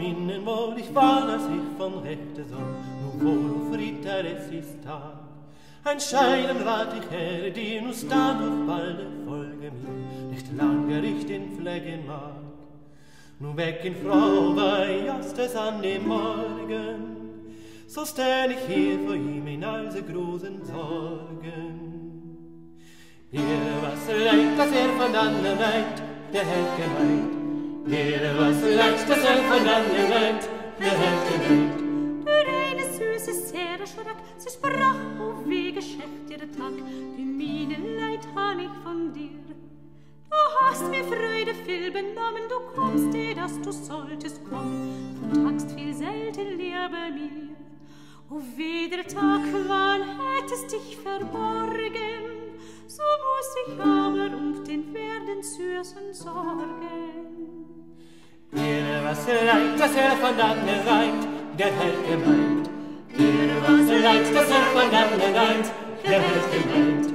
Minnen wohl, ich war, dass ich von rechte soll, nun wohl auf Ritter, es ist Tag. Ein Scheinen rat ich her, dir nu stand auf balde Folge mir, nicht lange ich den Pflegen mag. Nu weg in Frau, weil just es an dem Morgen, so stänn ich hier vor ihm in all se großen Sorgen. Hier was leid, dass von dannen weit, der Held gemeint. Hier was leid, dass von dannen weit, der Held gemeint. Der eine süße, sehr erschrack, sie sprach, oh wie geschäft ihr Tag, die Mine leid han ich von dir. Du hast mir Freude viel benommen, du kommst dir, dass du solltest kommen, du tagst viel selten leer bei mir. O weh der Tag, wann hättest dich verborgen, so muss ich aber den werden süßen sorgen. Hier was leid, dass von dannen weit, der Held gemeint. Hier was leid, dass von dannen weit, der Held gemeint.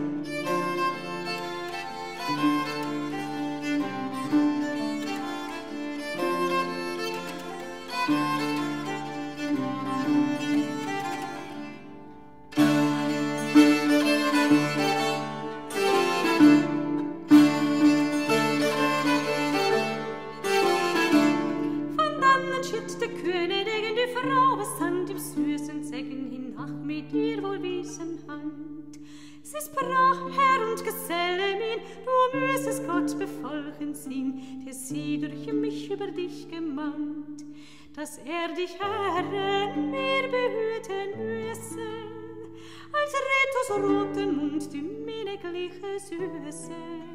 Der Königin, die Frau, was an dem süßen Säcken hinach mit ihr wohl wiesen Hand. Sie sprach, Herr und Geselle min, du müssest Gott befolgen sehen, der sie durch mich über dich gemannt, dass dich, Herren, mir behüten müsse, als Retus roten Mund die minnigliche Süße.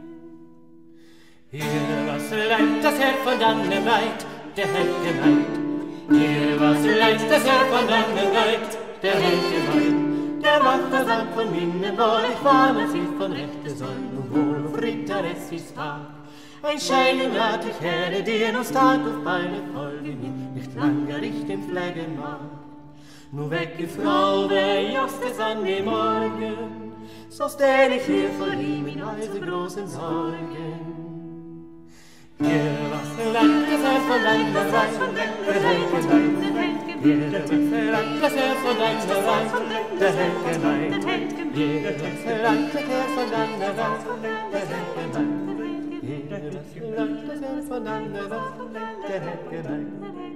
Hier was leid, dass von dannen weit, der Held gemeint. Hier was leid, dass von dannen weit, der Held gemeint. Der macht das Land von Minnen wohl, ich war, als ich von rechte soll, nun wohl auf Ritter, es ist Tag. Ein Scheinen rat ich her, dir nu stand auf beide Folge mir, nicht langer ich den Pflegen mag. Nu weg die Frau, wer just es an dem Morgen, so stell ich hier vor ihm in all so großen Sorgen. Hier was leid, dass von dannen weit, der Held gemeint. Hier was leid, dass von dannen weit, der Held gemeint. Hier was leid, dass von dannen weit, der Held gemeint. Hier was leid, dass von dannen weit, der Held gemeint.